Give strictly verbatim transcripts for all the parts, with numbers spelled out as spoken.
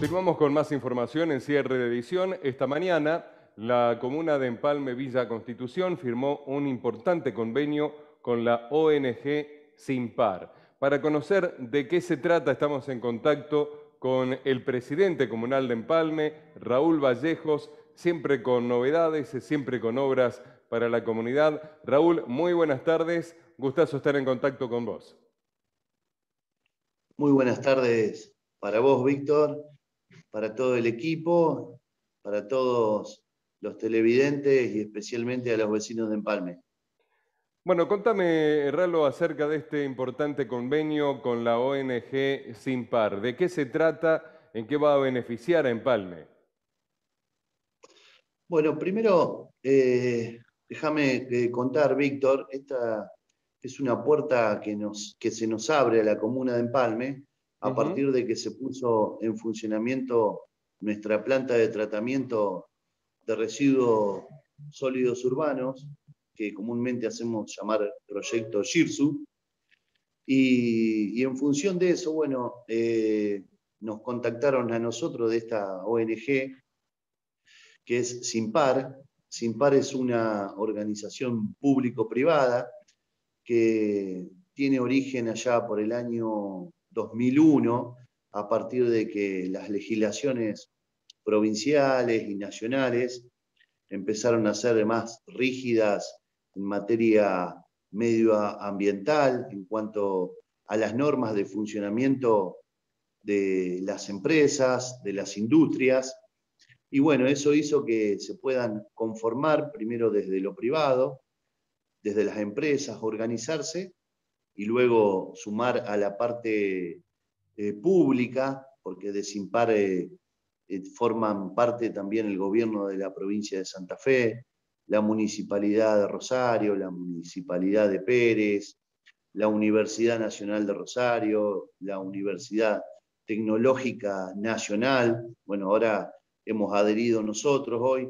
Continuamos con más información en cierre de edición. Esta mañana, la comuna de Empalme Villa Constitución firmó un importante convenio con la O N G SINPAR. Para conocer de qué se trata, estamos en contacto con el presidente comunal de Empalme, Raúl Vallejos, siempre con novedades, siempre con obras para la comunidad. Raúl, muy buenas tardes. Gustazo estar en contacto con vos. Muy buenas tardes para vos, Víctor, para todo el equipo, para todos los televidentes y especialmente a los vecinos de Empalme. Bueno, contame, Ralo, acerca de este importante convenio con la O N G SINPAR. ¿De qué se trata? ¿En qué va a beneficiar a Empalme? Bueno, primero, eh, déjame eh, contar, Víctor, esta es una puerta que, nos, que se nos abre a la comuna de Empalme a Uh-huh. partir de que se puso en funcionamiento nuestra planta de tratamiento de residuos sólidos urbanos, que comúnmente hacemos llamar proyecto GIRSU, y, y en función de eso, bueno, eh, nos contactaron a nosotros de esta O N G, que es SINPAR. SINPAR es una organización público-privada que tiene origen allá por el año dos mil uno, a partir de que las legislaciones provinciales y nacionales empezaron a ser más rígidas en materia medioambiental en cuanto a las normas de funcionamiento de las empresas, de las industrias. Y bueno, eso hizo que se puedan conformar primero desde lo privado, desde las empresas, organizarse y luego sumar a la parte eh, pública, porque de SINPAR eh, eh, forman parte también el gobierno de la provincia de Santa Fe, la municipalidad de Rosario, la municipalidad de Pérez, la Universidad Nacional de Rosario, la Universidad Tecnológica Nacional. Bueno, ahora hemos adherido nosotros hoy,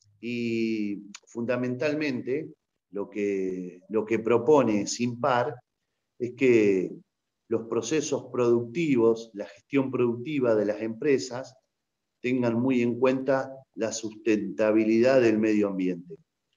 y fundamentalmente lo que, lo que propone SINPAR es que los procesos productivos, la gestión productiva de las empresas, tengan muy en cuenta la sustentabilidad del medio ambiente.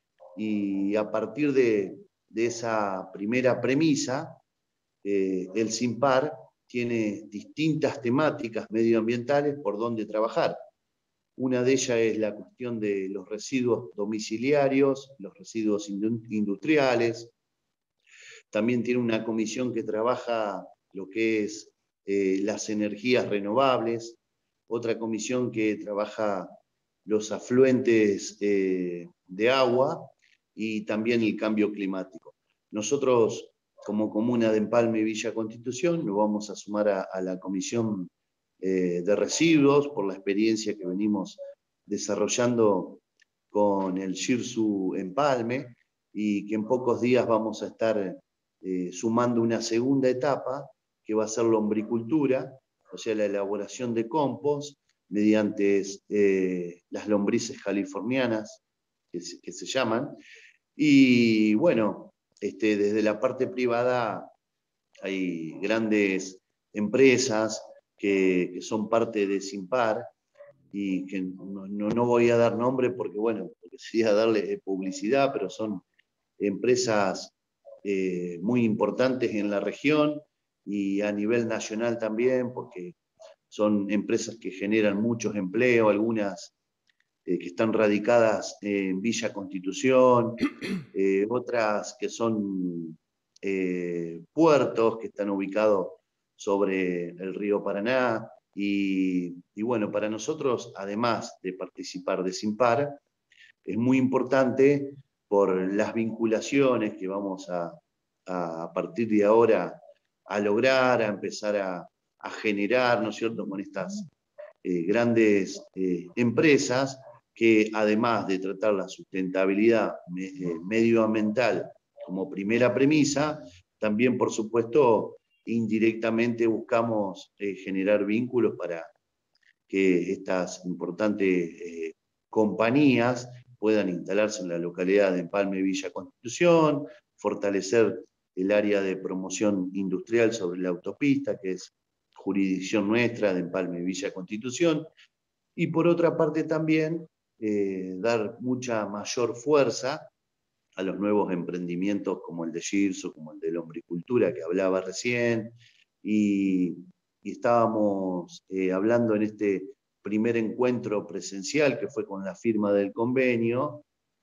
Y a partir de, de esa primera premisa, eh, el SINPAR tiene distintas temáticas medioambientales por donde trabajar. Una de ellas es la cuestión de los residuos domiciliarios, los residuos industriales. También tiene una comisión que trabaja lo que es eh, las energías renovables, otra comisión que trabaja los afluentes eh, de agua y también el cambio climático. Nosotros, como comuna de Empalme y Villa Constitución, nos vamos a sumar a, a la comisión eh, de residuos por la experiencia que venimos desarrollando con el GIRSU Empalme, y que en pocos días vamos a estar eh, sumando una segunda etapa que va a ser lombricultura, o sea, la elaboración de compost mediante eh, las lombrices californianas, que se, que se llaman. Y bueno, este, desde la parte privada hay grandes empresas que, que son parte de SINPAR, y que no, no, no voy a dar nombre porque, bueno, porque sería darle publicidad, pero son empresas eh, muy importantes en la región y a nivel nacional también, porque son empresas que generan muchos empleos, algunas eh, que están radicadas en Villa Constitución, eh, otras que son eh, puertos que están ubicados sobre el río Paraná. Y, y bueno, para nosotros, además de participar de SINPAR, es muy importante por las vinculaciones que vamos a, a, a partir de ahora a lograr, a empezar a, a generar, ¿no es cierto?, con estas eh, grandes eh, empresas que, además de tratar la sustentabilidad me, eh, medioambiental como primera premisa, también, por supuesto, indirectamente buscamos eh, generar vínculos para que estas importantes eh, compañías puedan instalarse en la localidad de Empalme Villa Constitución, fortalecer el área de promoción industrial sobre la autopista, que es jurisdicción nuestra de Empalme Villa Constitución, y por otra parte también eh, dar mucha mayor fuerza a los nuevos emprendimientos como el de Girso, como el de la hombricultura que hablaba recién, y, y estábamos eh, hablando en este primer encuentro presencial que fue con la firma del convenio,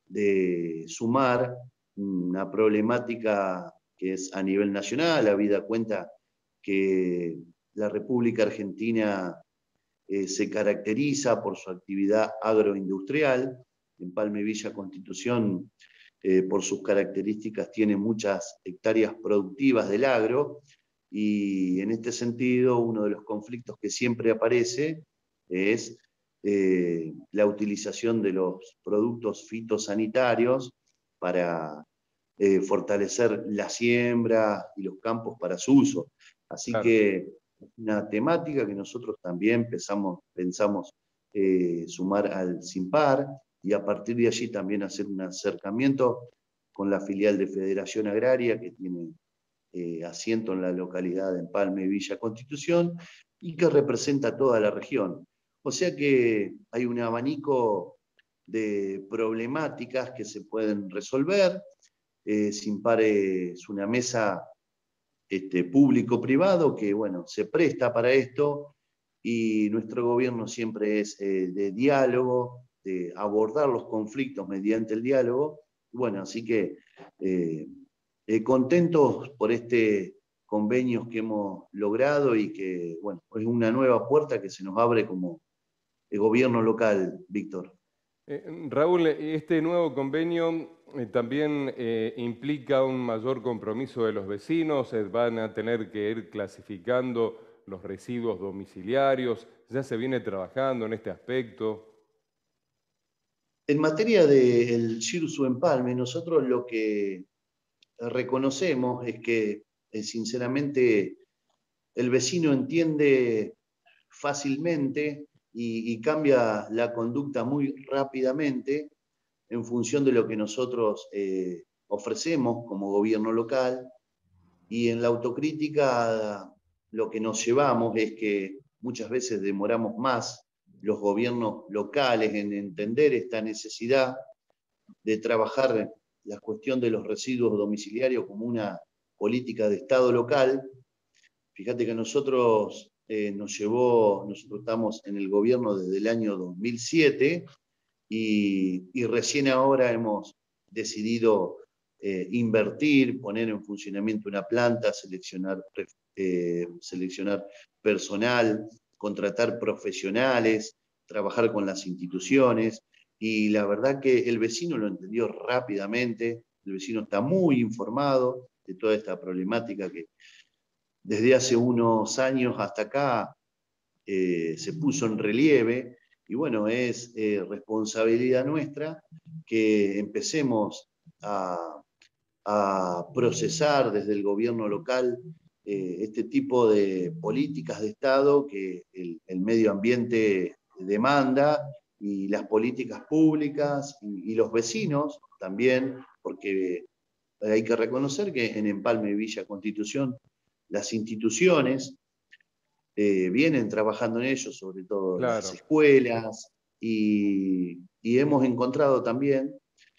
de sumar una problemática que es a nivel nacional, habida cuenta que la República Argentina eh, se caracteriza por su actividad agroindustrial. Empalme Villa Constitución, eh, por sus características, tiene muchas hectáreas productivas del agro, y en este sentido uno de los conflictos que siempre aparece es eh, la utilización de los productos fitosanitarios para eh, fortalecer la siembra y los campos para su uso. Así Claro. que una temática que nosotros también pensamos, pensamos eh, sumar al SIMPAR, y a partir de allí también hacer un acercamiento con la filial de Federación Agraria que tiene eh, asiento en la localidad de Empalme Villa Constitución y que representa toda la región. O sea que hay un abanico de problemáticas que se pueden resolver. Eh, SIMPAR es una mesa este, público-privado que, bueno, se presta para esto, y nuestro gobierno siempre es eh, de diálogo, de abordar los conflictos mediante el diálogo. Bueno, así que eh, eh, contentos por este convenio que hemos logrado y que, bueno, es una nueva puerta que se nos abre como el gobierno local, Víctor. Eh, Raúl, este nuevo convenio eh, también eh, implica un mayor compromiso de los vecinos, eh, van a tener que ir clasificando los residuos domiciliarios, ya se viene trabajando en este aspecto. En materia del Girsu Empalme, nosotros lo que reconocemos es que, eh, sinceramente, el vecino entiende fácilmente y, y cambia la conducta muy rápidamente en función de lo que nosotros eh, ofrecemos como gobierno local, y en la autocrítica lo que nos llevamos es que muchas veces demoramos más los gobiernos locales en entender esta necesidad de trabajar la cuestión de los residuos domiciliarios como una política de Estado local. Fíjate que nosotros eh, nos llevó, nosotros estamos en el gobierno desde el año dos mil siete, y, y recién ahora hemos decidido eh, invertir, poner en funcionamiento una planta, seleccionar, eh, seleccionar personal, contratar profesionales, trabajar con las instituciones, y la verdad que el vecino lo entendió rápidamente, el vecino está muy informado de toda esta problemática que desde hace unos años hasta acá eh, se puso en relieve, y bueno, es eh, responsabilidad nuestra que empecemos a, a procesar desde el gobierno local eh, este tipo de políticas de Estado que el, el medio ambiente demanda, y las políticas públicas y, y los vecinos también, porque hay que reconocer que en Empalme Villa Constitución las instituciones eh, vienen trabajando en ello, sobre todo las Claro. escuelas, y, y hemos encontrado también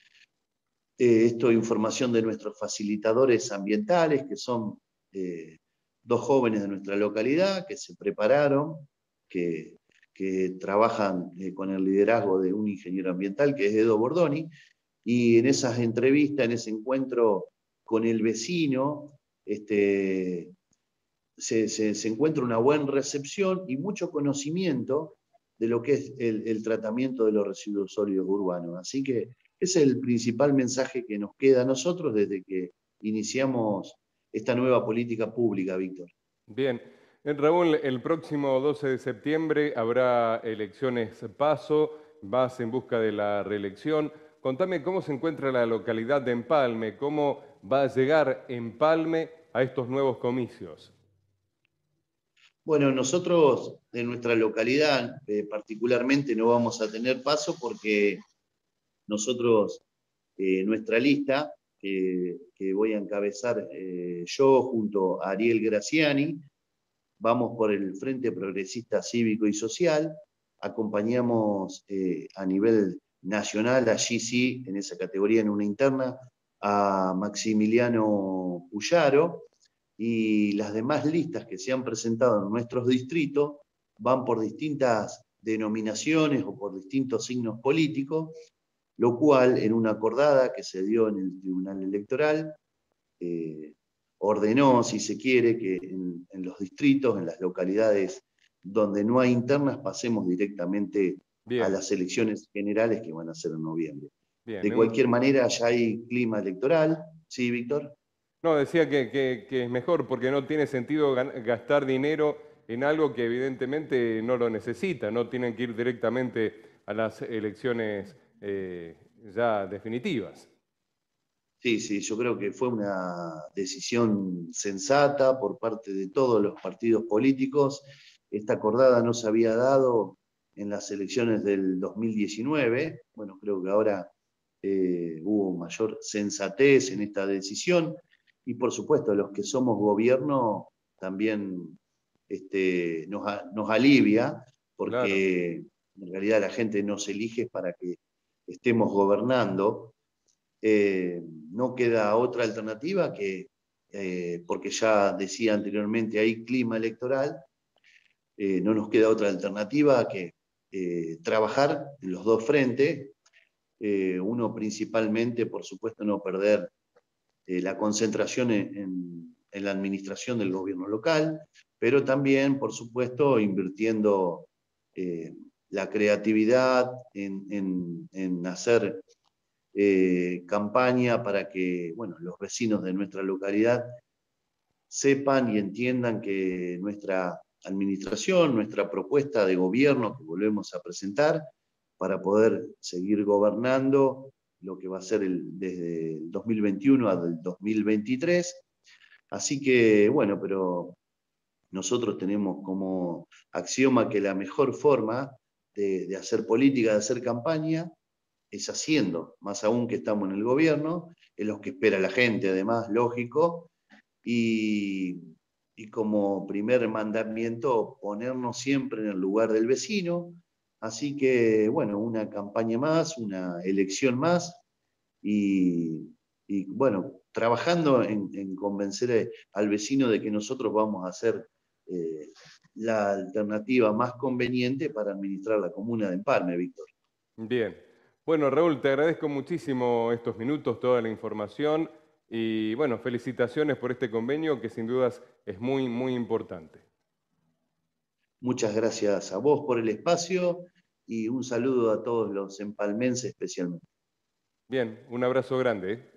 eh, esto información de nuestros facilitadores ambientales, que son eh, dos jóvenes de nuestra localidad que se prepararon, que, que trabajan eh, con el liderazgo de un ingeniero ambiental que es Edo Bordoni, y en esas entrevistas, en ese encuentro con el vecino, este, se, se, se encuentra una buena recepción y mucho conocimiento de lo que es el, el tratamiento de los residuos sólidos urbanos. Así que ese es el principal mensaje que nos queda a nosotros desde que iniciamos esta nueva política pública, Víctor. Bien. Eh, Raúl, el próximo doce de septiembre habrá elecciones PASO, vas en busca de la reelección. Contame cómo se encuentra la localidad de Empalme, cómo va a llegar Empalme a estos nuevos comicios. Bueno, nosotros en nuestra localidad eh, particularmente no vamos a tener paso porque nosotros, eh, nuestra lista, que, que voy a encabezar eh, yo junto a Ariel Graciani, vamos por el Frente Progresista Cívico y Social, acompañamos eh, a nivel nacional, allí sí, en esa categoría, en una interna, a Maximiliano Puyaro, y las demás listas que se han presentado en nuestros distritos van por distintas denominaciones o por distintos signos políticos, lo cual en una acordada que se dio en el Tribunal Electoral, eh, ordenó, si se quiere, que en, en los distritos, en las localidades donde no hay internas, pasemos directamente a Bien, las elecciones generales que van a ser en noviembre. bien. De Un- cualquier manera, ya hay clima electoral, ¿sí, Víctor? No, decía que, que- que es mejor porque no tiene sentido gan- gastar dinero en algo que evidentemente no lo necesita, no tienen que ir directamente a las elecciones eh, ya definitivas. Sí, sí, yo creo que fue una decisión sensata por parte de todos los partidos políticos. Esta acordada no se había dado en las elecciones del dos mil diecinueve. Bueno, creo que ahora eh, hubo mayor sensatez en esta decisión y por supuesto los que somos gobierno también este, nos, nos alivia Claro, porque en realidad la gente nos elige para que estemos gobernando. Eh, no queda otra alternativa que, eh, porque ya decía anteriormente, hay clima electoral, eh, no nos queda otra alternativa que eh, trabajar en los dos frentes, eh, uno principalmente, por supuesto, no perder eh, la concentración en, en, en la administración del gobierno local, pero también, por supuesto, invirtiendo eh, la creatividad en, en, en hacer eh, campaña para que bueno, los vecinos de nuestra localidad sepan y entiendan que nuestra administración, nuestra propuesta de gobierno que volvemos a presentar para poder seguir gobernando lo que va a ser el, desde el dos mil veintiuno al dos mil veintitrés. Así que, bueno, pero nosotros tenemos como axioma que la mejor forma de, de hacer política, de hacer campaña, es haciendo, más aún que estamos en el gobierno, es lo que espera la gente, además, lógico, y, y como primer mandamiento, ponernos siempre en el lugar del vecino. Así que, bueno, una campaña más, una elección más, y, y bueno, trabajando en, en convencer al vecino de que nosotros vamos a hacer eh, la alternativa más conveniente para administrar la comuna de Empalme, Víctor. bien. Bueno, Raúl, te agradezco muchísimo estos minutos, toda la información y bueno, felicitaciones por este convenio que sin dudas es muy, muy importante. Muchas gracias a vos por el espacio y un saludo a todos los empalmenses especialmente. Bien, un abrazo grande. ¿eh?